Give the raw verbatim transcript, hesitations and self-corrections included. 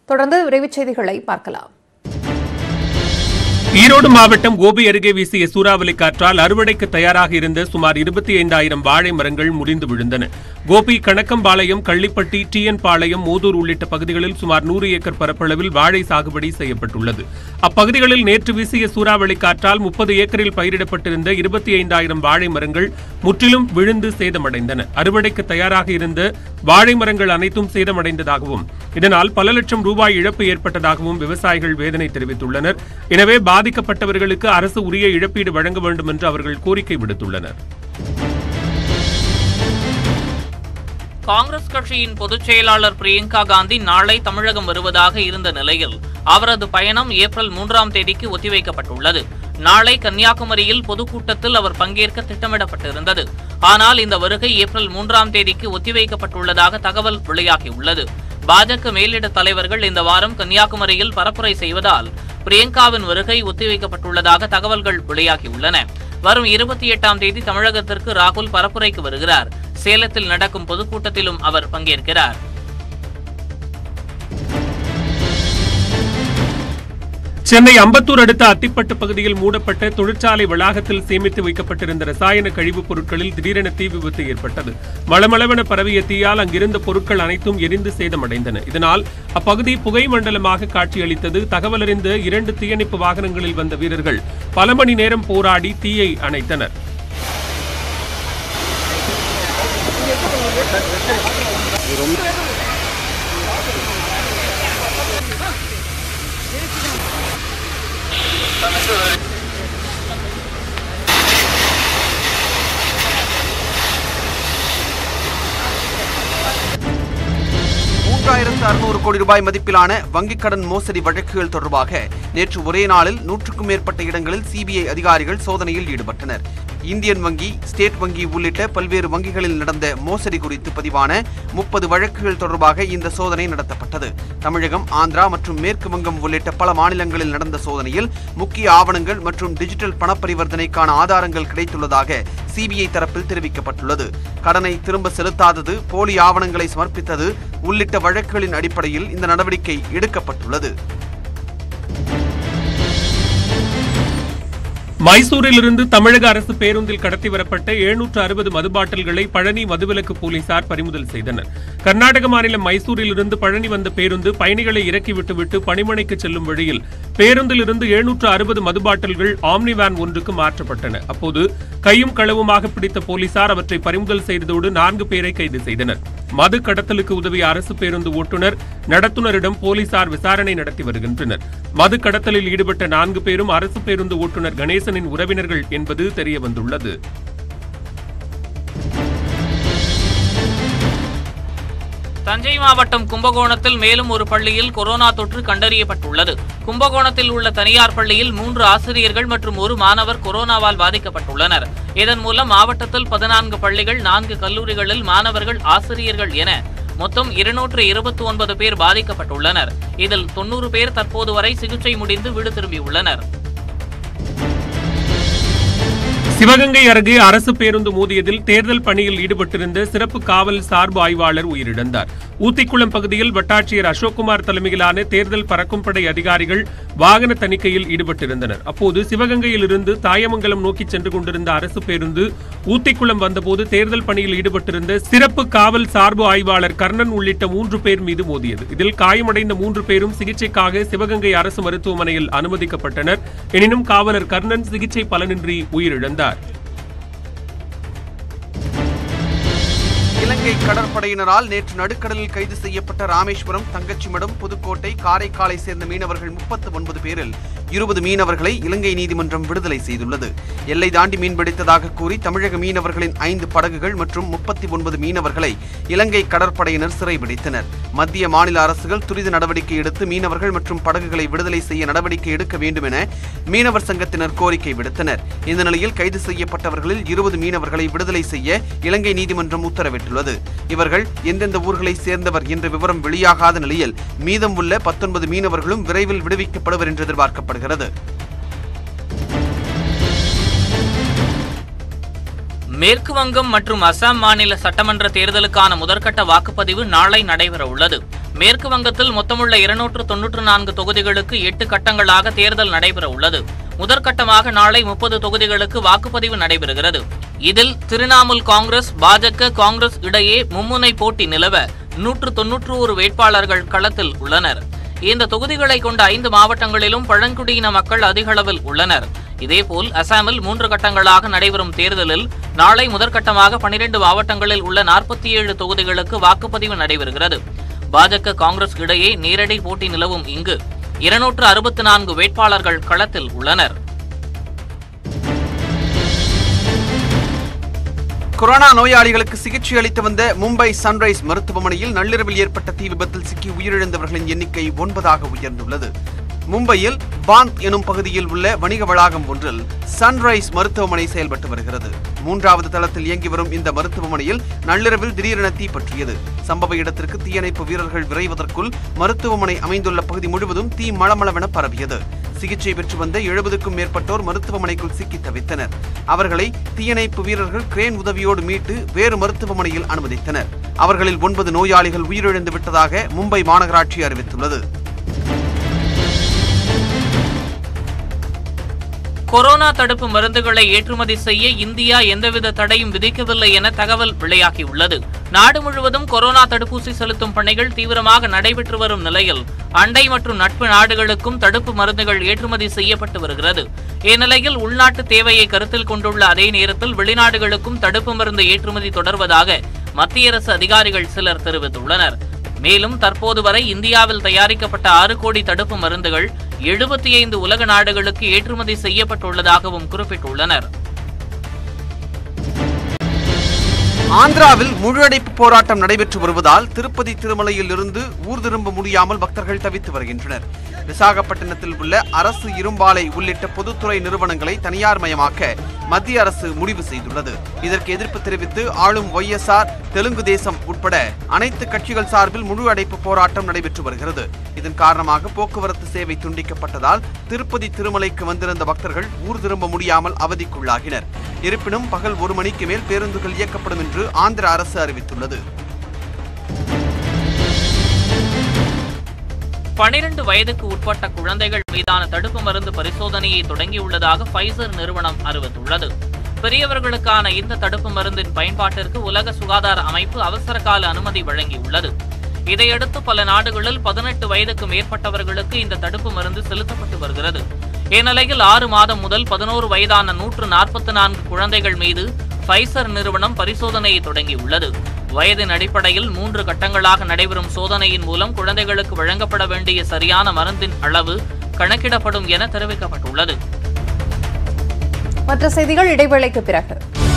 தொடர்ந்து விரைவுச் செய்திகளை பார்க்கலாம். ஈரோடு மாவட்டம் கோபி அருகே வீசிய சூறாவளி காற்றால் அறுவடைக்கு தயாராக இருந்த சுமார் இருபத்தி ஐந்தாயிரம் வாழை மரங்கள் முறிந்து விழுந்தன. கோபி கணக்கம்பாளையம், கள்ளிப்பட்டி, டி என் பாளையம், மோதூர் உள்ளிட்ட பகுதிகளில் சுமார் நூறு ஏக்கர் பரப்பளவில் வாழை சாகுபடி செய்யப்பட்டுள்ளது. அப்பகுதிகளில் நேற்று வீசிய சூறாவளி காற்றால் முப்பது ஏக்கரில் பயிரிடப்பட்டிருந்த இருபத்தி ஐந்தாயிரம் வாழை மரங்கள் முற்றிலும் விழுந்து சேதமடைந்தன. அறுவடைக்கு தயாராக இருந்த வாழை மரங்கள் அனைத்தும் சேதமடைந்ததாகவும் இதனால் பல லட்சம் ரூபாய் இழப்பு ஏற்பட்டதாகவும் விவசாயிகள் வேதனை தெரிவித்துள்ளனர். எனவே பாதிக்கப்பட்டவர்களுக்கு அரசு உரிய இழப்பீடு வழங்க வேண்டும் என்று அவர்கள் கோரிக்கை விடுத்துள்ளனர். காங்கிரஸ் கட்சியின் பொதுச் செயலாளர் பிரியங்கா காந்தி நாளை தமிழகம் வருவதாக இருந்த நிலையில் அவரது பயணம் ஏப்ரல் மூன்றாம் தேதிக்கு ஒத்திவைக்கப்பட்டுள்ளது. நாளை கன்னியாகுமரியில் பொதுக்கூட்டத்தில் அவர் பங்கேற்க திட்டமிடப்பட்டிருந்தது. ஆனால் இந்த வருகை ஏப்ரல் மூன்றாம் தேதிக்கு ஒத்திவைக்கப்பட்டுள்ளதாக தகவல் வெளியாகியுள்ளது. பாஜக மேலிட தலைவர்கள் இந்த வாரம் கன்னியாகுமரியில் பரப்புரை செய்வதால் பிரியங்காவின் வருகை ஒத்திவைக்கப்பட்டுள்ளதாக தகவல்கள் வெளியாகியுள்ளன. வரும் இருபத்தி எட்டாம் தேதி தமிழகத்திற்கு ராகுல் பரப்புரைக்கு வருகிறார். சேலத்தில் நடக்கும் பொதுக்கூட்டத்திலும் அவர் பங்கேற்கிறார். சென்னை அம்பத்தூர் அடுத்த அத்திப்பட்டு பகுதியில் மூடப்பட்ட தொழிற்சாலை வளாகத்தில் சேமித்து வைக்கப்பட்டிருந்த ரசாயன கழிவுப் பொருட்களில் திடீரென தீ விபத்து ஏற்பட்டது. மளமளவென பரவிய தீயால் அங்கிருந்த பொருட்கள் அனைத்தும் எரிந்து சேதமடைந்தன. இதனால் அப்பகுதி புகை மண்டலமாக காட்சியளித்தது. தகவல் அறிந்த இரண்டு தீயணைப்பு வாகனங்களில் வந்த வீரர்கள் பல மணி நேரம் போராடி தீயை அணைத்தனர். மூன்றாயிரத்து அறுநூறு கோடி ரூபாய் மதிப்பிலான வங்கிக் கடன் மோசடி வழக்குகள் தொடர்பாக நேற்று ஒரே நாளில் நூற்றுக்கும் மேற்பட்ட இடங்களில் சிபிஐ அதிகாரிகள் சோதனையில் ஈடுபட்டனர். இந்தியன் வங்கி, ஸ்டேட் வங்கி உள்ளிட்ட பல்வேறு வங்கிகளில் நடந்த மோசடி குறித்து பதிவான முப்பது வழக்குகள் தொடர்பாக இந்த சோதனை நடத்தப்பட்டது. தமிழகம், ஆந்திரா மற்றும் மேற்கு வங்கம் உள்ளிட்ட பல மாநிலங்களில் நடந்த சோதனையில் முக்கிய ஆவணங்கள் மற்றும் டிஜிட்டல் பணப்பரிவர்த்தனைக்கான ஆதாரங்கள் கிடைத்துள்ளதாக சிபிஐ தரப்பில் தெரிவிக்கப்பட்டுள்ளது. கடனை திரும்ப செலுத்தாதது, போலி ஆவணங்களை சமர்ப்பித்தது உள்ளிட்ட வழக்குகளின் அடிப்படையில் இந்த நடவடிக்கை எடுக்கப்பட்டுள்ளது. மைசூரிலிருந்து தமிழக அரசு பேருந்தில் கடத்தி வரப்பட்ட எழுநூற்று அறுபது மது பாட்டில்களை பழனி மதுவிலக்கு போலீசார் பறிமுதல் செய்தனர். கர்நாடக மாநிலம் மைசூரிலிருந்து பழனி வந்த பேருந்து பயணிகளை இறக்கிவிட்டுவிட்டு பணிமனைக்கு செல்லும் வழியில் பேருந்திலிருந்து எழுநூற்று அறுபது மது பாட்டில்கள் ஆம்னி வேன் ஒன்றுக்கு மாற்றப்பட்டன. அப்போது கையும் களவுமாக பிடித்த போலீசார் அவற்றை பறிமுதல் செய்ததோடு நான்கு பேரை கைது செய்தனர். மது கடத்தலுக்கு உதவிய அரசு பேருந்து ஓட்டுநர், நடத்துனரிடம் போலீசார் விசாரணை நடத்தி வருகின்றனர். மது கடத்தலில் ஈடுபட்ட நான்கு பேரும் அரசு பேருந்து ஓட்டுநர் கணேசனின் உறவினர்கள் என்பது தெரியவந்துள்ளது. தஞ்சை மாவட்டம் கும்பகோணத்தில் மேலும் ஒரு பள்ளியில் கொரோனா தொற்று கண்டறியப்பட்டுள்ளது. கும்பகோணத்தில் உள்ள தனியார் பள்ளியில் மூன்று ஆசிரியர்கள் மற்றும் ஒரு மாணவர் கொரோனாவால் பாதிக்கப்பட்டுள்ளனர். இதன் மூலம் மாவட்டத்தில் பதினான்கு பள்ளிகள், நான்கு கல்லூரிகளில் மாணவர்கள், ஆசிரியர்கள் என மொத்தம் இருநூற்று இருபத்தி ஒன்பது பேர் பாதிக்கப்பட்டுள்ளனர். இதில் தொன்னூறு பேர் தற்போது வரை சிகிச்சை முடிந்து வீடு திரும்பியுள்ளனர். சிவகங்கை அருகே அரசு பேருந்து மோதியதில் தேர்தல் பணியில் ஈடுபட்டிருந்த சிறப்பு காவல் சார்பு ஆய்வாளர் உயிரிழந்தார். ஊத்திக்குளம் பகுதியில் வட்டாட்சியர் அசோக்குமார் தலைமையிலான தேர்தல் பறக்கும் படை அதிகாரிகள் வாகன தணிக்கையில் ஈடுபட்டிருந்தனர். அப்போது சிவகங்கையில் இருந்து தாயமங்கலம் நோக்கி சென்று கொண்டிருந்த அரசு பேருந்து ஊத்திக்குளம் வந்தபோது தேர்தல் பணியில் ஈடுபட்டிருந்த சிறப்பு காவல் சார்பு ஆய்வாளர் கர்ணன் உள்ளிட்ட மூன்று பேர் மீது மோதியது. இதில் காயமடைந்த மூன்று பேரும் சிகிச்சைக்காக சிவகங்கை அரசு மருத்துவமனையில் அனுமதிக்கப்பட்டனர். எனினும் காவலர் கர்ணன் சிகிச்சை பலனின்றி உயிரிழந்தார். இலங்கை கடற்படையினரால் நேற்று நடுக்கடலில் கைது செய்யப்பட்ட ராமேஸ்வரம், தங்கச்சிமடம், புதுக்கோட்டை, காரைக்காலை சேர்ந்த மீனவர்கள் முப்பத்தி ஒன்பது பேரில் இருபது மீனவர்களை இலங்கை நீதிமன்றம் விடுதலை செய்துள்ளது. எல்லை தாண்டி மீன்பிடித்ததாக கூறி தமிழக மீனவர்களின் ஐந்து படகுகள் மற்றும் முப்பத்தி ஒன்பது மீனவர்களை இலங்கை கடற்படையினர் சிறைபிடித்தனர். மத்திய மாநில அரசுகள் துரித நடவடிக்கை எடுத்து மீனவர்கள் மற்றும் படகுகளை விடுதலை செய்ய நடவடிக்கை எடுக்க வேண்டும் என மீனவர் சங்கத்தினர் கோரிக்கை விடுத்தனர். இந்த நிலையில் கைது செய்யப்பட்டவர்களில் இருபது மீனவர்களை விடுதலை செய்ய இலங்கை நீதிமன்றம் உத்தரவிட்டுள்ளது. இவர்கள் எந்தெந்த ஊர்களை சேர்ந்தவர் என்ற விவரம் வெளியாகாத நிலையில் மீதம் உள்ள பத்தொன்பது மீனவர்களும் விரைவில் விடுவிக்கப்படுவர் என்று எதிர்பார்க்கப்படுகிறது. மேற்கு வங்கம் மற்றும் அசாம் மாநில சட்டமன்ற தேர்தலுக்கான முதற்கட்ட வாக்குப்பதிவு நாளை நடைபெற உள்ளது. மேற்கு வங்கத்தில் மொத்தமுள்ள இருநூற்று தொன்னூற்று நான்கு தொகுதிகளுக்கு எட்டு கட்டங்களாக தேர்தல் நடைபெற உள்ளது. முதற்கட்டமாக நாளை முப்பது தொகுதிகளுக்கு வாக்குப்பதிவு நடைபெறுகிறது. இதில் திரிணாமுல் காங்கிரஸ், பாஜக, காங்கிரஸ் இடையே மும்முனை போட்டி நிலவ நூற்று தொன்னூற்று ஒரு வேட்பாளர்கள் களத்தில் உள்ளனர். இந்த தொகுதிகளை கொண்ட ஐந்து மாவட்டங்களிலும் பழங்குடியின மக்கள் அதிக அளவில் உள்ளனர். இதேபோல் அசாமில் மூன்று கட்டங்களாக நடைபெறும் தேர்தலில் நாளை முதற்கட்டமாக பனிரெண்டு மாவட்டங்களில் உள்ள நாற்பத்தி ஏழு தொகுதிகளுக்கு வாக்குப்பதிவு நடைபெறுகிறது. பாஜக, காங்கிரஸ் இடையே நேரடி போட்டி நிலவும் இங்கு இருநூற்று அறுபத்தி நான்கு வேட்பாளர்கள் களத்தில் உள்ளனர். கொரோனா நோயாளிகளுக்கு சிகிச்சை அளித்து வந்த மும்பை சன்ரைஸ் மருத்துவமனையில் நள்ளிரவில் ஏற்பட்ட தீ விபத்தில் சிக்கி உயிரிழந்தவர்களின் எண்ணிக்கை ஒன்பதாக உயர்ந்துள்ளது. மும்பையில் பாந்த் எனும் பகுதியில் உள்ள வணிக வளாகம் ஒன்றில் சன்ரைஸ் மருத்துவமனை செயல்பட்டு வருகிறது. மூன்றாவது தளத்தில் இயங்கி வரும் இந்த மருத்துவமனையில் நள்ளிரவில் திடீரென தீ பற்றியது. சம்பவ இடத்திற்கு தீயணைப்பு வீரர்கள் விரைவதற்குள் மருத்துவமனை அமைந்துள்ள பகுதி முழுவதும் தீ மளமளவென பரவியது. சிகிச்சை பெற்று வந்த எழுபதுக்கும் மேற்பட்டோர் மருத்துவமனைக்குள் சிக்கி தவித்தனர். அவர்களை தீயணைப்பு வீரர்கள் கிரேன் உதவியோடு மீட்டு வேறு மருத்துவமனையில் அனுமதித்தனர். அவர்களில் ஒன்பது நோயாளிகள் உயிரிழந்து விட்டதாக மும்பை மாநகராட்சி அறிவித்துள்ளது. கொரோனா தடுப்பு மருந்துகளை ஏற்றுமதி செய்ய இந்தியா எந்தவித தடையும் விதிக்கவில்லை என தகவல் வெளியாகியுள்ளது. நாடு முழுவதும் கொரோனா தடுப்பூசி செலுத்தும் பணிகள் தீவிரமாக நடைபெற்று வரும் நிலையில் அண்டை மற்றும் நட்பு நாடுகளுக்கும் தடுப்பு மருந்துகள் ஏற்றுமதி செய்யப்பட்டு வருகிறது. இந்நிலையில் உள்நாட்டு தேவையை கருத்தில் கொண்டுள்ள அதே நேரத்தில் வெளிநாடுகளுக்கும் தடுப்பு மருந்து ஏற்றுமதி தொடர்வதாக மத்திய அரசு அதிகாரிகள் சிலர் தெரிவித்துள்ளனர். மேலும் தற்போது வரை இந்தியாவில் தயாரிக்கப்பட்ட ஆறு கோடி தடுப்பு மருந்துகள் எழுபத்தி ஐந்து உலக நாடுகளுக்கு ஏற்றுமதி செய்யப்பட்டுள்ளதாகவும் குறிப்பிட்டுள்ளனர். ஆந்திராவில் முழு அடைப்பு போராட்டம் நடைபெற்று வருவதால் திருப்பதி திருமலையில் இருந்து ஊர் திரும்ப முடியாமல் பக்தர்கள் தவித்து வருகின்றனர். விசாகப்பட்டினத்தில் உள்ள அரசு இரும்பாலை உள்ளிட்ட பொதுத்துறை நிறுவனங்களை தனியார் மயமாக்க மத்திய அரசு முடிவு செய்துள்ளது. இதற்கு எதிர்ப்பு தெரிவித்து ஆளும் Y S R, Telugu Desam உட்பட அனைத்து கட்சிகள் சார்பில் முழு அடைப்பு போராட்டம் நடைபெற்று வருகிறது. இதன் காரணமாக போக்குவரத்து சேவை துண்டிக்கப்பட்டதால் திருப்பதி திருமலைக்கு வந்திருந்த பக்தர்கள் ஊர் திரும்ப முடியாமல் அவதிக்குள்ளாகினர். இருப்பினும் பகல் ஒரு மணிக்கு மேல் பேருந்துகள் இயக்கப்படும் என்று ஆந்திர அரசு அறிவித்துள்ளது. பனிரெண்டு வயதுக்கு உட்பட்ட குழந்தைகள் மீதான தடுப்பு மருந்து பரிசோதனையை தொடங்கியுள்ளதாக ஃபைசர் நிறுவனம் அறிவித்துள்ளது. பெரியவர்களுக்கான இந்த தடுப்பு மருந்தின் பயன்பாட்டிற்கு உலக சுகாதார அமைப்பு அவசர கால அனுமதி வழங்கியுள்ளது. இதையடுத்து பல நாடுகளில் பதினெட்டு வயதுக்கு மேற்பட்டவர்களுக்கு இந்த தடுப்பு மருந்து செலுத்தப்பட்டு வருகிறது. இந்நிலையில் ஆறு மாதம் முதல் பதினோரு வயதான நூற்று நாற்பத்தி நான்கு குழந்தைகள் மீது ஃபைசர் நிறுவனம் பரிசோதனையை தொடங்கியுள்ளது. வயதின் அடிப்படையில் மூன்று கட்டங்களாக நடைபெறும் சோதனையின் மூலம் குழந்தைகளுக்கு வழங்கப்பட வேண்டிய சரியான மருந்தின் அளவு கணக்கிடப்படும் என தெரிவிக்கப்பட்டுள்ளது. மற்ற செய்திகள் இடைவேளைக்கு பிறகு.